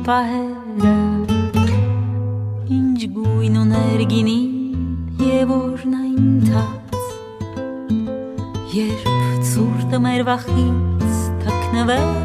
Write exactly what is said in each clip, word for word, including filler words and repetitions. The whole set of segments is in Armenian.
պահերը Ինչ գույն ուներ գինին և օրնային թաց Երբ ցուրտը մեր վախից թաքնվել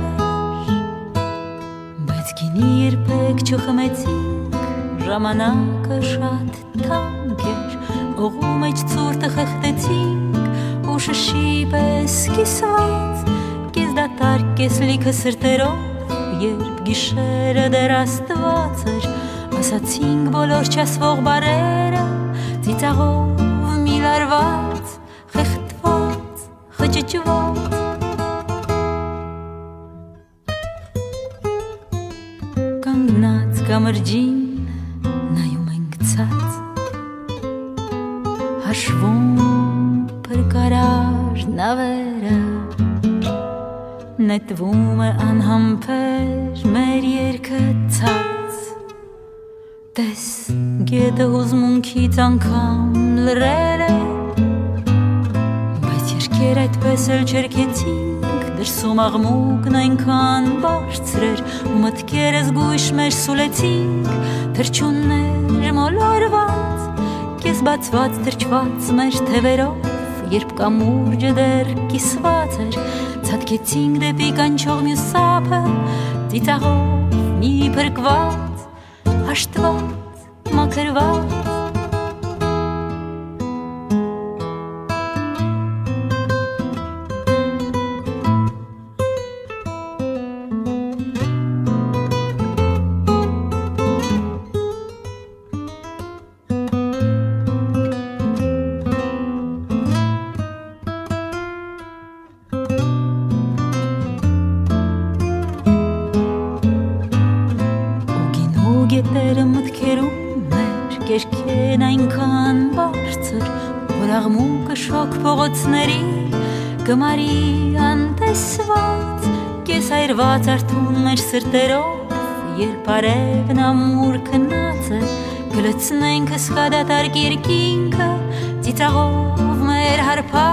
Բայց գինի երբեք չխմեցինք Ժամանակը շատ թանկ էր Օղու մեջ ցուրտը խեղդեցինք Ուշը շիպես կիսված Կես դատարկ կես լիքը սրտերով Երբ գիշերը դեռ աստված էր Ասացինք բոլոր չասվող բարերը Ծիծաղով մի լարված Խեղդված, խճճված Կանգնած կամրջին նայում ենք ցած Հաշվում փրկարար նավերը Նետվում է անհամբեր մեր երգը ցած Տես գետը հուզմունքից անգամ լրել է Բայց երկեր այդպես էլ չերկեցինք Դրսում աղմուկն այնքան բարձր էր Ու մտքերս գույշ մեր սուլեցինք Թրջուններ մոլորված Կես բացված թրջված մեր թևերով Երբ կամուրջը դեռ կիսված էր Ցատկեցինք դեպի կանչող մյուս սափը Ծիծաղով մի փրկված Հաշտված, մաքրված Գետերը մտքերում մեր կերքեն այնքան բարձր Որ աղմուկը շոգ փողոցների գմարի անտեսված Կես այրված արթուն մեր սրտերով Երբ արևն ամուր քնած է Գլցնենք հսկա դատարկ երկինքը Ծիծաղով մեր հարբած